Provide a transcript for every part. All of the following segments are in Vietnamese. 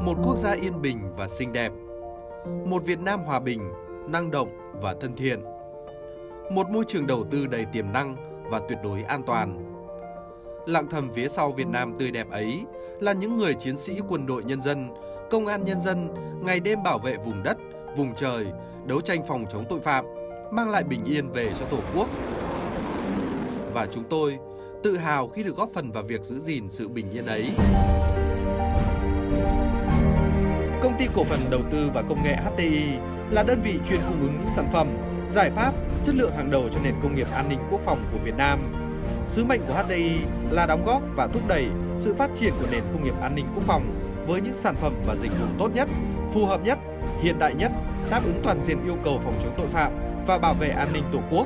một quốc gia yên bình và xinh đẹp, một Việt Nam hòa bình, năng động và thân thiện, một môi trường đầu tư đầy tiềm năng và tuyệt đối an toàn. Lặng thầm phía sau Việt Nam tươi đẹp ấy là những người chiến sĩ quân đội nhân dân, công an nhân dân ngày đêm bảo vệ vùng đất, vùng trời, đấu tranh phòng chống tội phạm, mang lại bình yên về cho Tổ quốc. Và chúng tôi tự hào khi được góp phần vào việc giữ gìn sự bình yên ấy. Công ty cổ phần đầu tư và công nghệ HTI là đơn vị chuyên cung ứng những sản phẩm, giải pháp, chất lượng hàng đầu cho nền công nghiệp an ninh quốc phòng của Việt Nam. Sứ mệnh của HTI là đóng góp và thúc đẩy sự phát triển của nền công nghiệp an ninh quốc phòng với những sản phẩm và dịch vụ tốt nhất, phù hợp nhất, hiện đại nhất, đáp ứng toàn diện yêu cầu phòng chống tội phạm và bảo vệ an ninh Tổ quốc.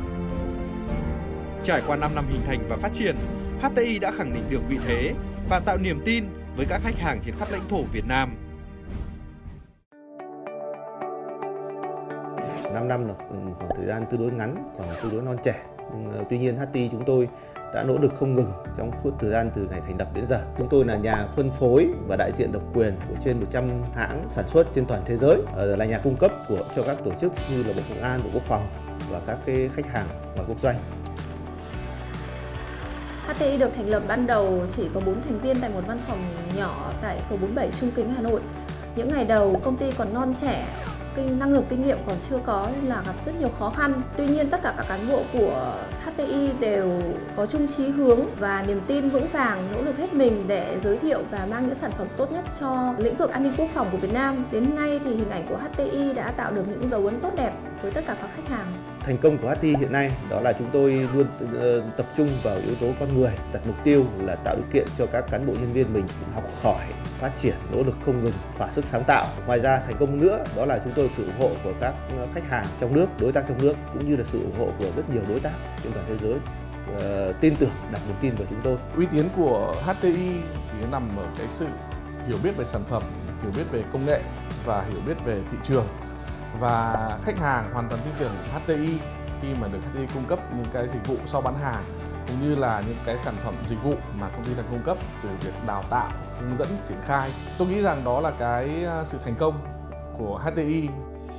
Trải qua 5 năm hình thành và phát triển, HTI đã khẳng định được vị thế và tạo niềm tin với các khách hàng trên khắp lãnh thổ Việt Nam. 5 năm là khoảng thời gian tương đối ngắn, còn tương đối non trẻ. Nhưng tuy nhiên HTI chúng tôi đã nỗ lực không ngừng trong suốt thời gian từ ngày thành lập đến giờ. Chúng tôi là nhà phân phối và đại diện độc quyền của trên 100 hãng sản xuất trên toàn thế giới, là nhà cung cấp cho các tổ chức như là Bộ Công an, Bộ Quốc phòng và các cái khách hàng ngoài quốc doanh. HTI được thành lập ban đầu chỉ có 4 thành viên tại một văn phòng nhỏ tại số 47 Trung Kính, Hà Nội. Những ngày đầu công ty còn non trẻ, năng lực kinh nghiệm còn chưa có nên là gặp rất nhiều khó khăn. Tuy nhiên tất cả các cán bộ của HTI đều có chung chí hướng và niềm tin vững vàng, nỗ lực hết mình để giới thiệu và mang những sản phẩm tốt nhất cho lĩnh vực an ninh quốc phòng của Việt Nam. Đến nay thì hình ảnh của HTI đã tạo được những dấu ấn tốt đẹp với tất cả các khách hàng. Thành công của HTI hiện nay đó là chúng tôi luôn tập trung vào yếu tố con người, đặt mục tiêu là tạo điều kiện cho các cán bộ nhân viên mình học hỏi, phát triển, nỗ lực không ngừng, thỏa sức sáng tạo. Ngoài ra thành công nữa đó là chúng tôi sự ủng hộ của các khách hàng trong nước, đối tác trong nước cũng như là sự ủng hộ của rất nhiều đối tác trên toàn thế giới tin tưởng, đặt niềm tin vào chúng tôi. Uy tín của HTI thì nó nằm ở cái sự hiểu biết về sản phẩm, hiểu biết về công nghệ và hiểu biết về thị trường. Và khách hàng hoàn toàn tin tưởng HTI khi mà được HTI cung cấp những cái dịch vụ sau bán hàng cũng như là những cái sản phẩm dịch vụ mà công ty đang cung cấp, từ việc đào tạo, hướng dẫn, triển khai. Tôi nghĩ rằng đó là cái sự thành công của HTI.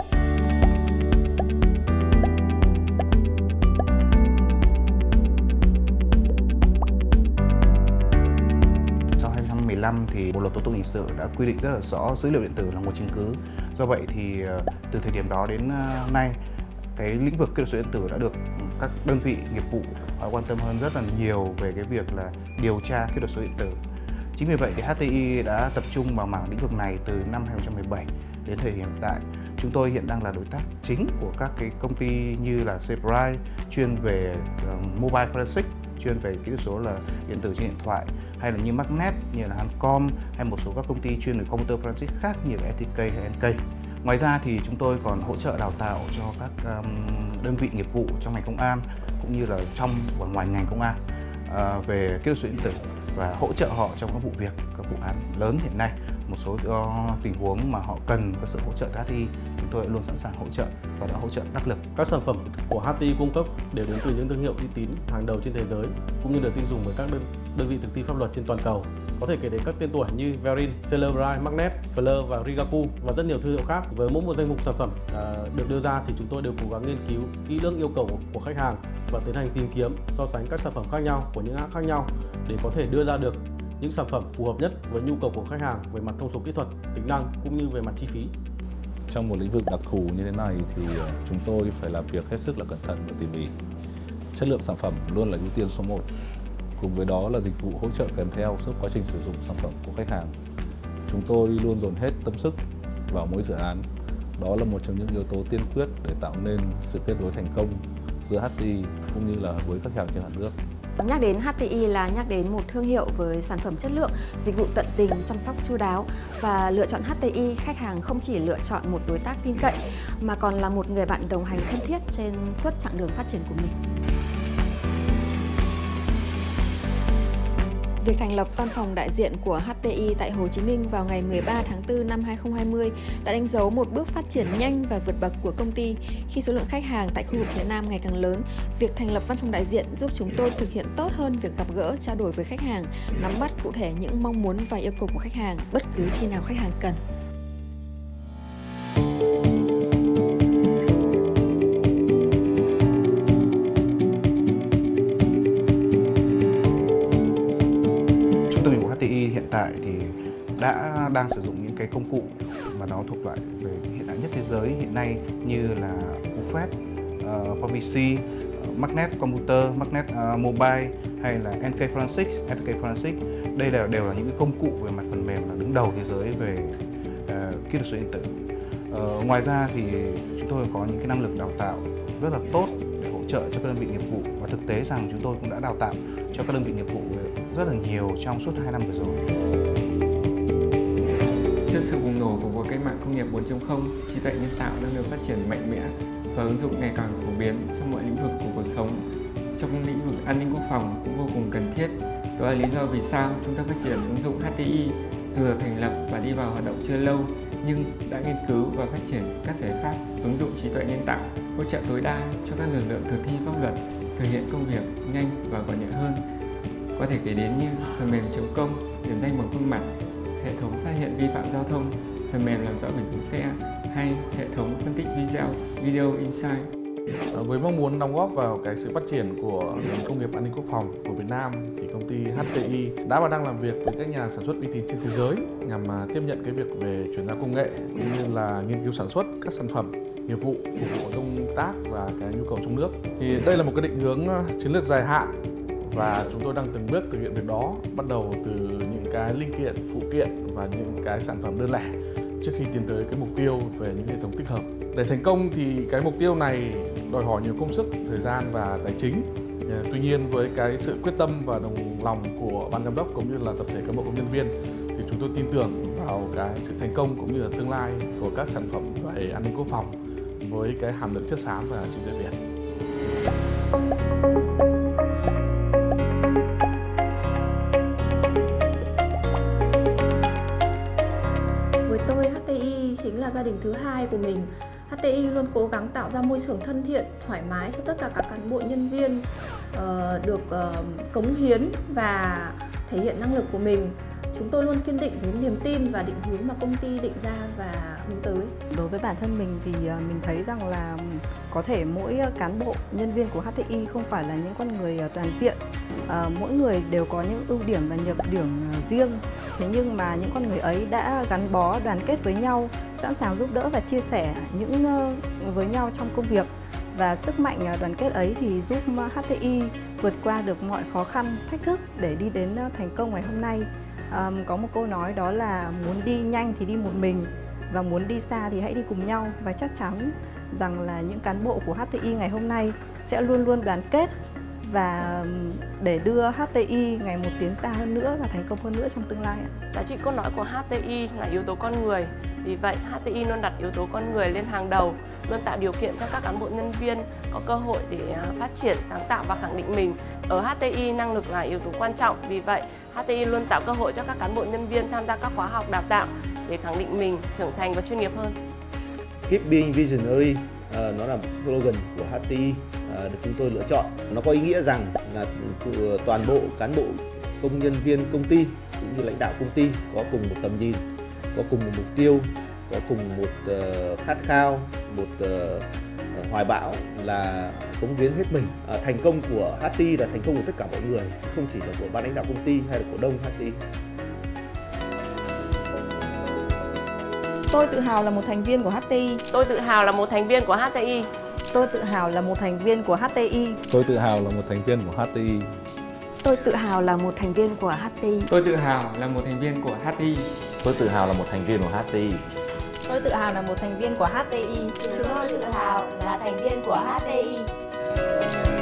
Sau 2015 thì Bộ luật tố tụng hình sự đã quy định rất là rõ dữ liệu điện tử là nguồn chứng cứ. Do vậy thì từ thời điểm đó đến nay, cái lĩnh vực kỹ thuật số điện tử đã được các đơn vị nghiệp vụ quan tâm hơn rất là nhiều về cái việc là điều tra kỹ thuật số điện tử. Chính vì vậy thì HTI đã tập trung vào mảng lĩnh vực này từ năm 2017 đến thời điểm hiện tại. Chúng tôi hiện đang là đối tác chính của các cái công ty như là Sebright chuyên về mobile forensic, chuyên về kỹ thuật số là điện tử trên điện thoại, hay là như Magnet, như là Hancom, hay một số các công ty chuyên về computer forensic khác như là FTK hay NK. Ngoài ra thì chúng tôi còn hỗ trợ đào tạo cho các đơn vị nghiệp vụ trong ngành công an cũng như là trong và ngoài ngành công an về kỹ thuật số điện tử và hỗ trợ họ trong các vụ việc, các vụ án lớn hiện nay. Một số tình huống mà họ cần có sự hỗ trợ từ HTI, chúng tôi luôn sẵn sàng hỗ trợ và đã hỗ trợ đắc lực. Các sản phẩm của HTI cung cấp đều đến từ những thương hiệu uy tín hàng đầu trên thế giới cũng như được tin dùng bởi các đơn vị thực thi pháp luật trên toàn cầu. Có thể kể đến các tên tuổi như Verin, Cellebrite, Magnet, Fleur và Rigaku và rất nhiều thương hiệu khác. Với mỗi một danh mục sản phẩm được đưa ra thì chúng tôi đều cố gắng nghiên cứu kỹ lưỡng yêu cầu của khách hàng và tiến hành tìm kiếm, so sánh các sản phẩm khác nhau của những hãng khác nhau để có thể đưa ra được những sản phẩm phù hợp nhất với nhu cầu của khách hàng về mặt thông số kỹ thuật, tính năng cũng như về mặt chi phí. Trong một lĩnh vực đặc thù như thế này thì chúng tôi phải làm việc hết sức là cẩn thận và tỉ mỉ. Chất lượng sản phẩm luôn là ưu tiên số 1. Cùng với đó là dịch vụ hỗ trợ kèm theo suốt quá trình sử dụng sản phẩm của khách hàng. Chúng tôi luôn dồn hết tâm sức vào mỗi dự án. Đó là một trong những yếu tố tiên quyết để tạo nên sự kết nối thành công giữa HTI cũng như là với khách hàng trên cả nước. Nhắc đến HTI là nhắc đến một thương hiệu với sản phẩm chất lượng, dịch vụ tận tình, chăm sóc chu đáo, và lựa chọn HTI, khách hàng không chỉ lựa chọn một đối tác tin cậy mà còn là một người bạn đồng hành thân thiết trên suốt chặng đường phát triển của mình. Việc thành lập văn phòng đại diện của HTI tại Hồ Chí Minh vào ngày 13 tháng 4 năm 2020 đã đánh dấu một bước phát triển nhanh và vượt bậc của công ty. Khi số lượng khách hàng tại khu vực phía Nam ngày càng lớn, việc thành lập văn phòng đại diện giúp chúng tôi thực hiện tốt hơn việc gặp gỡ, trao đổi với khách hàng, nắm bắt cụ thể những mong muốn và yêu cầu của khách hàng bất cứ khi nào khách hàng cần. Hiện tại thì đang sử dụng những cái công cụ mà nó thuộc loại về hiện đại nhất thế giới hiện nay như là UFED, PowerPC, Magnet Computer, Magnet Mobile hay là NK Forensics. Đây đều là những cái công cụ về mặt phần mềm là đứng đầu thế giới về kỹ thuật số điện tử. Ngoài ra thì chúng tôi có những cái năng lực đào tạo rất là tốt để hỗ trợ cho các đơn vị nghiệp vụ, và thực tế rằng chúng tôi cũng đã đào tạo cho các đơn vị nghiệp vụ rất là nhiều trong suốt 2 năm vừa rồi. Trước sự bùng nổ của cuộc cách mạng công nghiệp 4.0, trí tuệ nhân tạo đang được phát triển mạnh mẽ và ứng dụng ngày càng phổ biến trong mọi lĩnh vực của cuộc sống. Trong lĩnh vực an ninh quốc phòng cũng vô cùng cần thiết. Đó là lý do vì sao chúng ta phát triển ứng dụng HTI dù được thành lập và đi vào hoạt động chưa lâu, nhưng đã nghiên cứu và phát triển các giải pháp ứng dụng trí tuệ nhân tạo hỗ trợ tối đa cho các lực lượng thực thi pháp luật thực hiện công việc nhanh và gọn nhẹ hơn. Có thể kể đến như phần mềm chống công, điểm danh bằng khuôn mặt, hệ thống phát hiện vi phạm giao thông, phần mềm làm rõ biển số xe hay hệ thống phân tích video insight. Với mong muốn đóng góp vào cái sự phát triển của ngành công nghiệp an ninh quốc phòng của Việt Nam thì công ty HTI đã và đang làm việc với các nhà sản xuất uy tín trên thế giới nhằm tiếp nhận cái việc về chuyển giao công nghệ cũng như là nghiên cứu sản xuất các sản phẩm nghiệp vụ phục vụ công tác và cái nhu cầu trong nước. Thì đây là một cái định hướng chiến lược dài hạn và chúng tôi đang từng bước thực hiện việc đó, bắt đầu từ những cái linh kiện, phụ kiện và những cái sản phẩm đơn lẻ trước khi tiến tới cái mục tiêu về những hệ thống tích hợp. Để thành công thì cái mục tiêu này đòi hỏi nhiều công sức, thời gian và tài chính. Tuy nhiên với cái sự quyết tâm và đồng lòng của ban giám đốc cũng như là tập thể cán bộ công nhân viên thì chúng tôi tin tưởng vào cái sự thành công cũng như là tương lai của các sản phẩm về an ninh quốc phòng với cái hàm lượng chất xám và trí tuệ Việt. Với tôi, HTI chính là gia đình thứ hai của mình. HTI luôn cố gắng tạo ra môi trường thân thiện, thoải mái cho tất cả các cán bộ nhân viên được cống hiến và thể hiện năng lực của mình. Chúng tôi luôn kiên định với niềm tin và định hướng mà công ty định ra và hướng tới. Đối với bản thân mình thì mình thấy rằng là có thể mỗi cán bộ, nhân viên của HTI không phải là những con người toàn diện. Mỗi người đều có những ưu điểm và nhược điểm riêng. Thế nhưng mà những con người ấy đã gắn bó, đoàn kết với nhau, sẵn sàng giúp đỡ và chia sẻ với nhau trong công việc. Và sức mạnh đoàn kết ấy thì giúp HTI vượt qua được mọi khó khăn, thách thức để đi đến thành công ngày hôm nay. Có một câu nói đó là muốn đi nhanh thì đi một mình và muốn đi xa thì hãy đi cùng nhau, và chắc chắn rằng là những cán bộ của HTI ngày hôm nay sẽ luôn luôn đoàn kết và để đưa HTI ngày một tiến xa hơn nữa và thành công hơn nữa trong tương lai. Giá trị cốt lõi của HTI là yếu tố con người. Vì vậy, HTI luôn đặt yếu tố con người lên hàng đầu, luôn tạo điều kiện cho các cán bộ nhân viên có cơ hội để phát triển, sáng tạo và khẳng định mình. Ở HTI, năng lực là yếu tố quan trọng. Vì vậy, HTI luôn tạo cơ hội cho các cán bộ nhân viên tham gia các khóa học đào tạo để khẳng định mình, trưởng thành và chuyên nghiệp hơn. Keep being visionary, nó là một slogan của HTI được chúng tôi lựa chọn. Nó có ý nghĩa rằng là toàn bộ cán bộ công nhân viên công ty cũng như lãnh đạo công ty có cùng một tầm nhìn, có cùng một mục tiêu, có cùng một khát khao, một hoài bão là cống hiến hết mình. Thành công của HTI là thành công của tất cả mọi người, không chỉ là của ban lãnh đạo công ty hay là cổ đông HTI. Tôi tự hào là một thành viên của HTI. Tôi tự hào là một thành viên của HTI. Tôi tự hào là một thành viên của HTI. Tôi tự hào là một thành viên của HTI. Tôi tự hào là một thành viên của HTI. Tôi tự hào là một thành viên của HTI. Tôi tự hào là một thành viên của HTI. Tôi tự hào là một thành viên của HTI. Chúng tôi tự hào là thành viên của HTI.